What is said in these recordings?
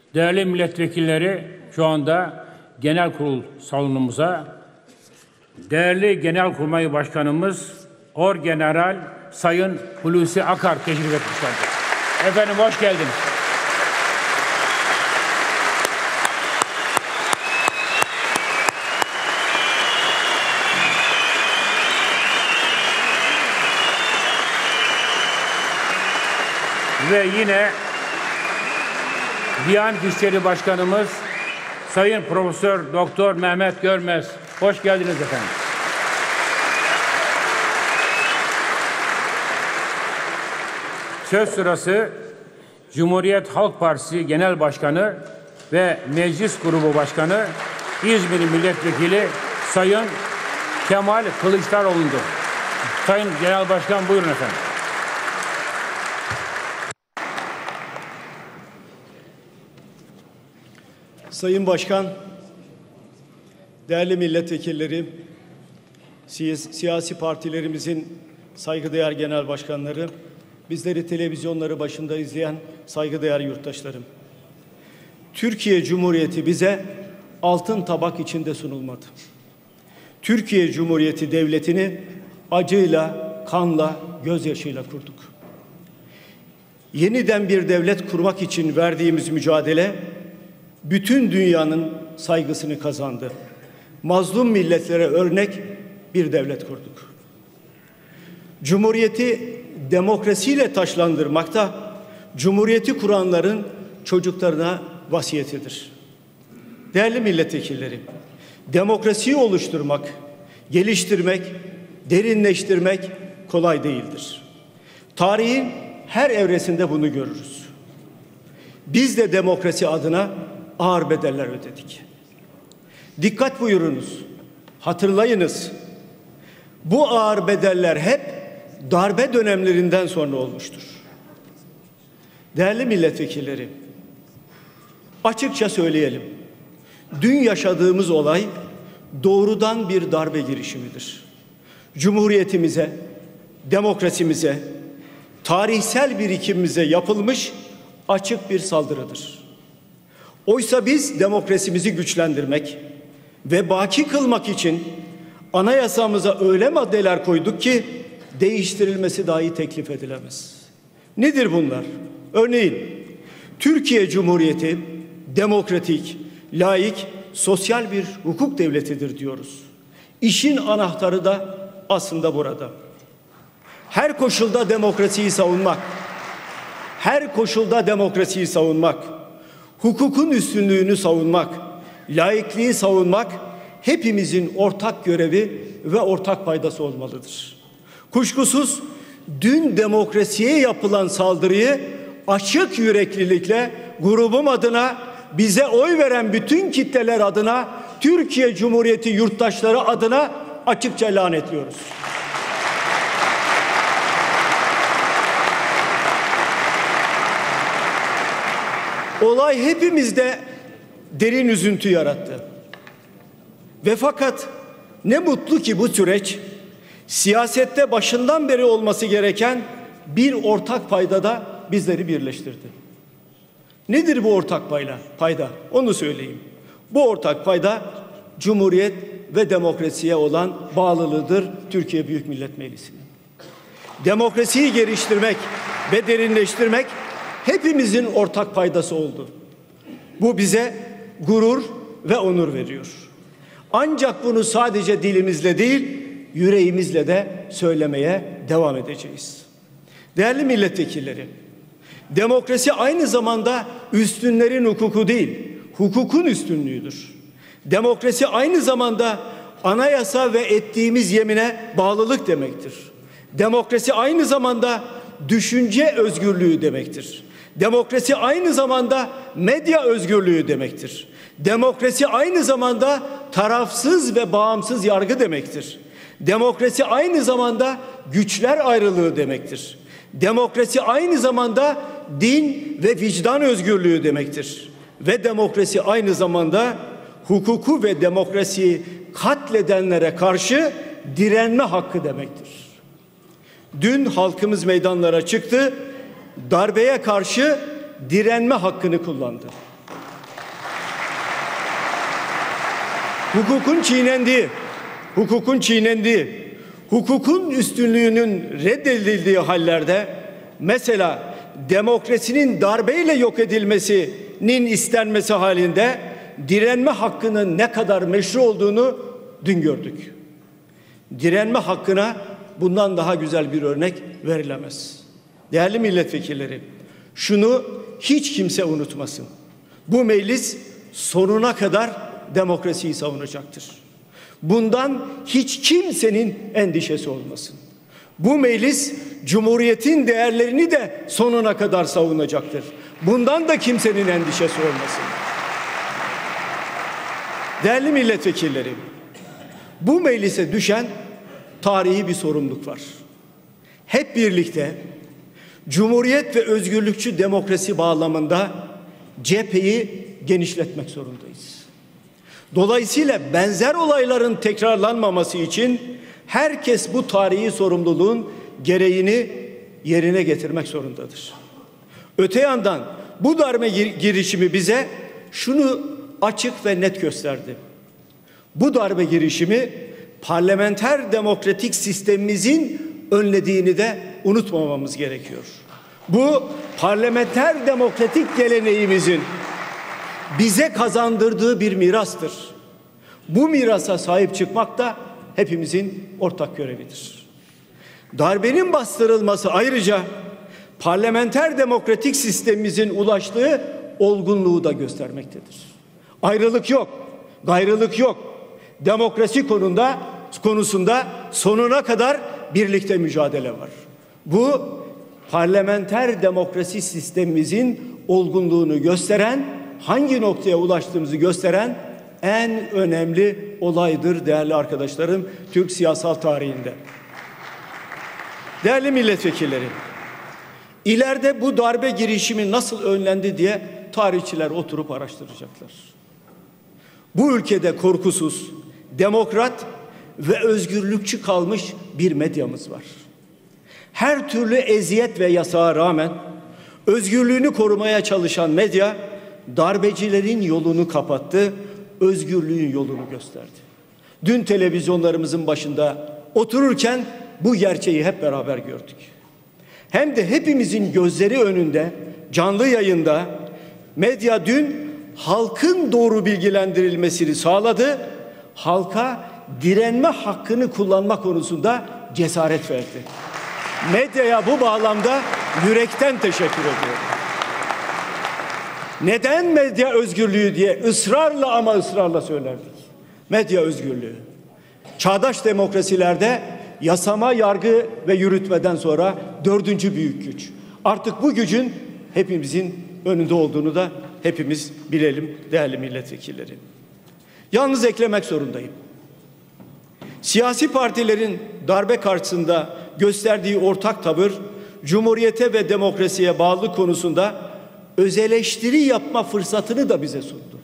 Değerli milletvekilleri, şu anda genel kurul salonumuza değerli Genelkurmay Başkanımız Orgeneral Sayın Hulusi Akar teşrif etmişlerdir. Efendim hoş geldiniz. Ve yine Diyanet İşleri Başkanımız Sayın Profesör Doktor Mehmet Görmez. Hoş geldiniz efendim. Söz sırası Cumhuriyet Halk Partisi Genel Başkanı ve Meclis Grubu Başkanı İzmir Milletvekili Sayın Kemal Kılıçdaroğlu'ndur. Sayın Genel Başkan buyurun efendim. Sayın Başkan, değerli milletvekilleri, siyasi partilerimizin saygıdeğer genel başkanları, bizleri televizyonları başında izleyen saygıdeğer yurttaşlarım. Türkiye Cumhuriyeti bize altın tabak içinde sunulmadı. Türkiye Cumhuriyeti devletini acıyla, kanla, gözyaşıyla kurduk. Yeniden bir devlet kurmak için verdiğimiz mücadele bütün dünyanın saygısını kazandı. Mazlum milletlere örnek bir devlet kurduk. Cumhuriyeti demokrasiyle taçlandırmakta, Cumhuriyeti kuranların çocuklarına vasiyetidir. Değerli milletvekilleri, demokrasiyi oluşturmak, geliştirmek, derinleştirmek kolay değildir. Tarihin her evresinde bunu görürüz. Biz de demokrasi adına ağır bedeller ödedik. Dikkat buyurunuz, hatırlayınız. Bu ağır bedeller hep darbe dönemlerinden sonra olmuştur. Değerli milletvekilleri, açıkça söyleyelim. Dün yaşadığımız olay doğrudan bir darbe girişimidir. Cumhuriyetimize, demokrasimize, tarihsel birikimimize yapılmış açık bir saldırıdır. Oysa biz demokrasimizi güçlendirmek ve baki kılmak için anayasamıza öyle maddeler koyduk ki değiştirilmesi dahi teklif edilemez. Nedir bunlar? Örneğin Türkiye Cumhuriyeti demokratik, laik, sosyal bir hukuk devletidir diyoruz. İşin anahtarı da aslında burada. Her koşulda demokrasiyi savunmak, her koşulda demokrasiyi savunmak, hukukun üstünlüğünü savunmak, laikliği savunmak hepimizin ortak görevi ve ortak paydası olmalıdır. Kuşkusuz dün demokrasiye yapılan saldırıyı açık yüreklilikle grubum adına, bize oy veren bütün kitleler adına, Türkiye Cumhuriyeti yurttaşları adına açıkça lanetliyoruz. Olay hepimizde derin üzüntü yarattı. Ve fakat ne mutlu ki bu süreç siyasette başından beri olması gereken bir ortak paydada bizleri birleştirdi. Nedir bu ortak payda? Onu söyleyeyim. Bu ortak payda Cumhuriyet ve demokrasiye olan bağlılığıdır Türkiye Büyük Millet Meclisi'nin. Demokrasiyi geliştirmek ve derinleştirmek hepimizin ortak paydası oldu. Bu bize gurur ve onur veriyor. Ancak bunu sadece dilimizle değil, yüreğimizle de söylemeye devam edeceğiz. Değerli milletvekilleri, demokrasi aynı zamanda üstünlerin hukuku değil, hukukun üstünlüğüdür. Demokrasi aynı zamanda anayasa ve ettiğimiz yemine bağlılık demektir. Demokrasi aynı zamanda düşünce özgürlüğü demektir. Demokrasi aynı zamanda medya özgürlüğü demektir. Demokrasi aynı zamanda tarafsız ve bağımsız yargı demektir. Demokrasi aynı zamanda güçler ayrılığı demektir. Demokrasi aynı zamanda din ve vicdan özgürlüğü demektir. Ve demokrasi aynı zamanda hukuku ve demokrasiyi katledenlere karşı direnme hakkı demektir. Dün halkımız meydanlara çıktı, darbeye karşı direnme hakkını kullandı. hukukun çiğnendiği, hukukun üstünlüğünün reddedildiği hallerde, mesela demokrasinin darbeyle yok edilmesinin istenmesi halinde direnme hakkının ne kadar meşru olduğunu dün gördük. Direnme hakkına bundan daha güzel bir örnek verilemez. Değerli milletvekilleri, şunu hiç kimse unutmasın. Bu meclis sonuna kadar demokrasiyi savunacaktır. Bundan hiç kimsenin endişesi olmasın. Bu meclis Cumhuriyet'in değerlerini de sonuna kadar savunacaktır. Bundan da kimsenin endişesi olmasın. Değerli milletvekilleri, bu meclise düşen tarihi bir sorumluluk var. Hep birlikte Cumhuriyet ve özgürlükçü demokrasi bağlamında cepheyi genişletmek zorundayız. Dolayısıyla benzer olayların tekrarlanmaması için herkes bu tarihi sorumluluğun gereğini yerine getirmek zorundadır. Öte yandan bu darbe girişimi bize şunu açık ve net gösterdi. Bu darbe girişimi parlamenter demokratik sistemimizin önlediğini de unutmamamız gerekiyor. Bu parlamenter demokratik geleneğimizin bize kazandırdığı bir mirastır. Bu mirasa sahip çıkmak da hepimizin ortak görevidir. Darbenin bastırılması ayrıca parlamenter demokratik sistemimizin ulaştığı olgunluğu da göstermektedir. Ayrılık yok, gayrılık yok. Demokrasi konusunda sonuna kadar birlikte mücadele var. Bu parlamenter demokrasi sistemimizin olgunluğunu gösteren, hangi noktaya ulaştığımızı gösteren en önemli olaydır değerli arkadaşlarım Türk siyasal tarihinde. Değerli milletvekilleri, ileride bu darbe girişimi nasıl önlendi diye tarihçiler oturup araştıracaklar. Bu ülkede korkusuz, demokrat ve özgürlükçü kalmış bir medyamız var. Her türlü eziyet ve yasağa rağmen özgürlüğünü korumaya çalışan medya darbecilerin yolunu kapattı, özgürlüğün yolunu gösterdi. Dün televizyonlarımızın başında otururken bu gerçeği hep beraber gördük. Hem de hepimizin gözleri önünde canlı yayında medya dün halkın doğru bilgilendirilmesini sağladı. Halka direnme hakkını kullanma konusunda cesaret verdi. Medyaya bu bağlamda yürekten teşekkür ediyorum. Neden medya özgürlüğü diye ısrarla söylerdik. Medya özgürlüğü. Çağdaş demokrasilerde yasama, yargı ve yürütmeden sonra 4. büyük güç. Artık bu gücün hepimizin önünde olduğunu da hepimiz bilelim değerli milletvekilleri. Yalnız eklemek zorundayım. Siyasi partilerin darbe karşısında gösterdiği ortak tavır, Cumhuriyete ve demokrasiye bağlılık konusunda öz eleştiri yapma fırsatını da bize sundu.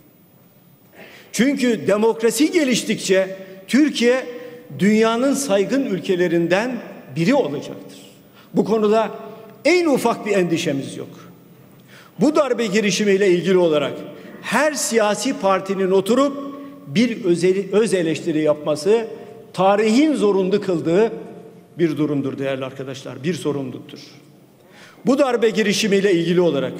Çünkü demokrasi geliştikçe Türkiye dünyanın saygın ülkelerinden biri olacaktır. Bu konuda en ufak bir endişemiz yok. Bu darbe girişimiyle ilgili olarak her siyasi partinin oturup bir öz eleştiri yapması tarihin zorunlu kıldığı bir durumdur değerli arkadaşlar, bir sorumluluktur. Bu darbe girişimiyle ilgili olarak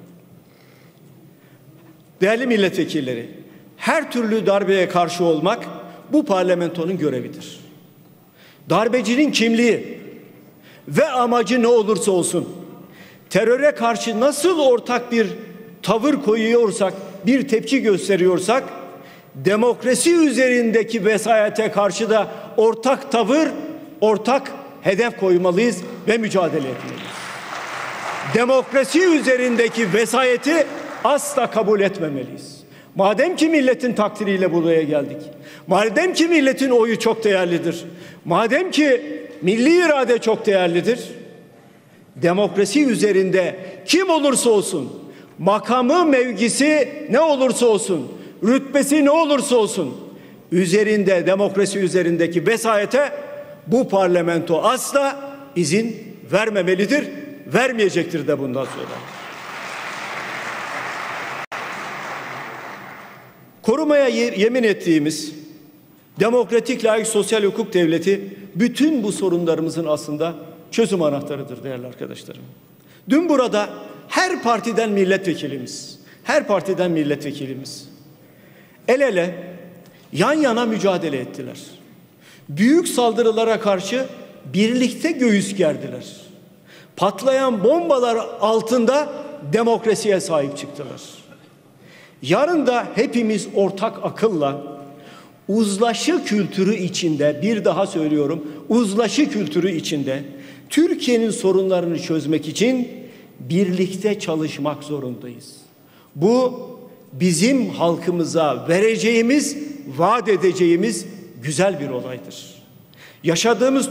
değerli milletvekilleri, her türlü darbeye karşı olmak bu parlamentonun görevidir. Darbecinin kimliği ve amacı ne olursa olsun, teröre karşı nasıl ortak bir tavır koyuyorsak, bir tepki gösteriyorsak, demokrasi üzerindeki vesayete karşı da ortak tavır, ortak hedef koymalıyız ve mücadele etmeliyiz. Demokrasi üzerindeki vesayeti asla kabul etmemeliyiz. Madem ki milletin takdiriyle buraya geldik, madem ki milletin oyu çok değerlidir, madem ki milli irade çok değerlidir, demokrasi üzerinde kim olursa olsun, makamı, mevkisi ne olursa olsun, rütbesi ne olursa olsun, üzerinde, demokrasi üzerindeki vesayete bu parlamento asla izin vermemelidir, vermeyecektir de bundan sonra. Korumaya yemin ettiğimiz demokratik, layık, sosyal hukuk devleti bütün bu sorunlarımızın aslında çözüm anahtarıdır değerli arkadaşlarım. Dün burada her partiden milletvekilimiz el ele, yan yana mücadele ettiler. Büyük saldırılara karşı birlikte göğüs gerdiler. Patlayan bombalar altında demokrasiye sahip çıktılar. Yarın da hepimiz ortak akılla uzlaşı kültürü içinde, bir daha söylüyorum, uzlaşı kültürü içinde Türkiye'nin sorunlarını çözmek için birlikte çalışmak zorundayız. Bu bizim halkımıza vereceğimiz, vaat edeceğimiz güzel bir olaydır. Yaşadığımız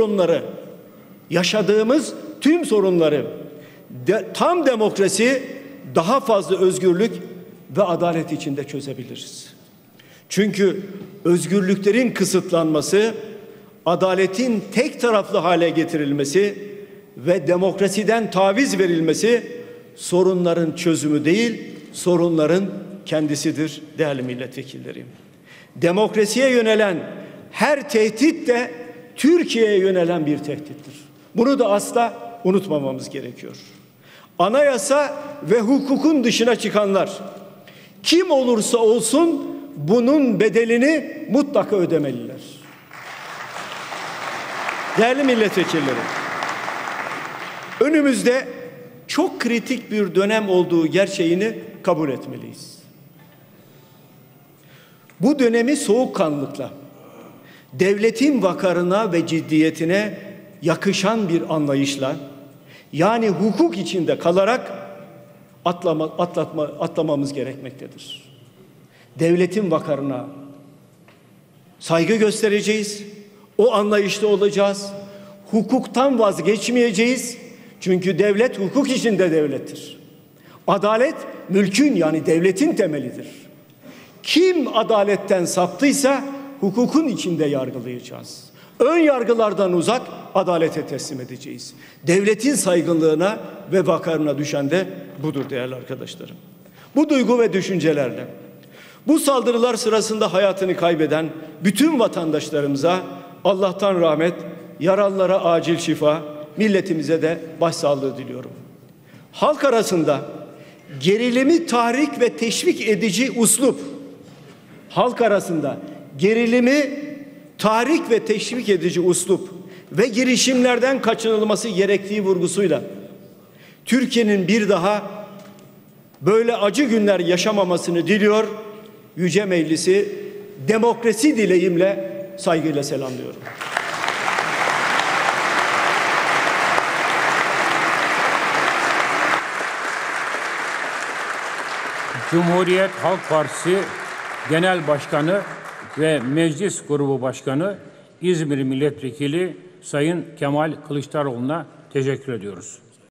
tüm sorunları tam demokrasi, daha fazla özgürlük ve adalet içinde çözebiliriz. Çünkü özgürlüklerin kısıtlanması, adaletin tek taraflı hale getirilmesi ve demokrasiden taviz verilmesi sorunların çözümü değil, sorunların kendisidir değerli milletvekillerim. Demokrasiye yönelen her tehdit de Türkiye'ye yönelen bir tehdittir. Bunu da asla unutmamamız gerekiyor. Anayasa ve hukukun dışına çıkanlar kim olursa olsun bunun bedelini mutlaka ödemeliler. Değerli milletvekillerim, önümüzde çok kritik bir dönem olduğu gerçeğini kabul etmeliyiz. Bu dönemi soğukkanlılıkla, devletin vakarına ve ciddiyetine yakışan bir anlayışla, yani hukuk içinde kalarak atlamamız gerekmektedir. Devletin vakarına saygı göstereceğiz, o anlayışta olacağız, hukuktan vazgeçmeyeceğiz. Çünkü devlet hukuk içinde devlettir. Adalet mülkün, yani devletin temelidir. Kim adaletten saptıysa hukukun içinde yargılayacağız. Ön yargılardan uzak adalete teslim edeceğiz. Devletin saygınlığına ve vakarına düşen de budur değerli arkadaşlarım. Bu duygu ve düşüncelerle bu saldırılar sırasında hayatını kaybeden bütün vatandaşlarımıza Allah'tan rahmet, yaralılara acil şifa, milletimize de başsağlığı diliyorum. Halk arasında gerilimi tahrik ve teşvik edici üslup, ve girişimlerden kaçınılması gerektiği vurgusuyla Türkiye'nin bir daha böyle acı günler yaşamamasını diliyor. Yüce Meclisi demokrasi dileğimle saygıyla selamlıyorum. Cumhuriyet Halk Partisi Genel Başkanı ve Meclis Grubu Başkanı İzmir Milletvekili Sayın Kemal Kılıçdaroğlu'na teşekkür ediyoruz.